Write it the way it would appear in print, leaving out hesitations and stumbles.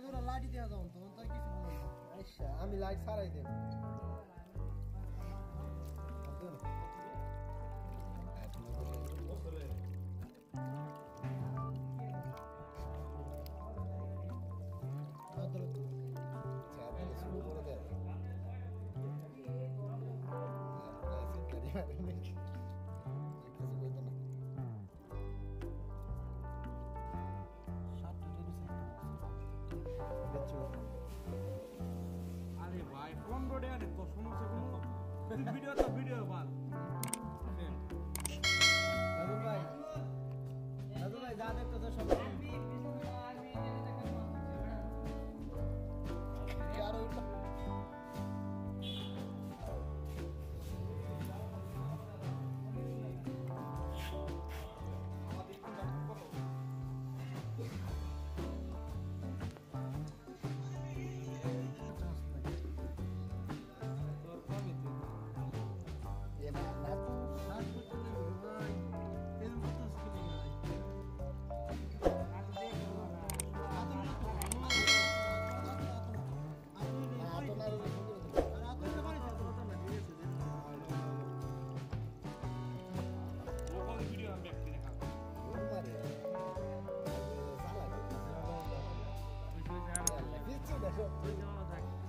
light দেওয়া যাও তখন তো কিছু বলবো আচ্ছা আমি লাইট সারাই দেব আরে ভাই ফোন রোডে আরে তো সমস্যা কোনো ভিডিও বাদ দাদু ভাই যা দেখতে তো সব ভিডিও আমি দেখতে দেখা দেখো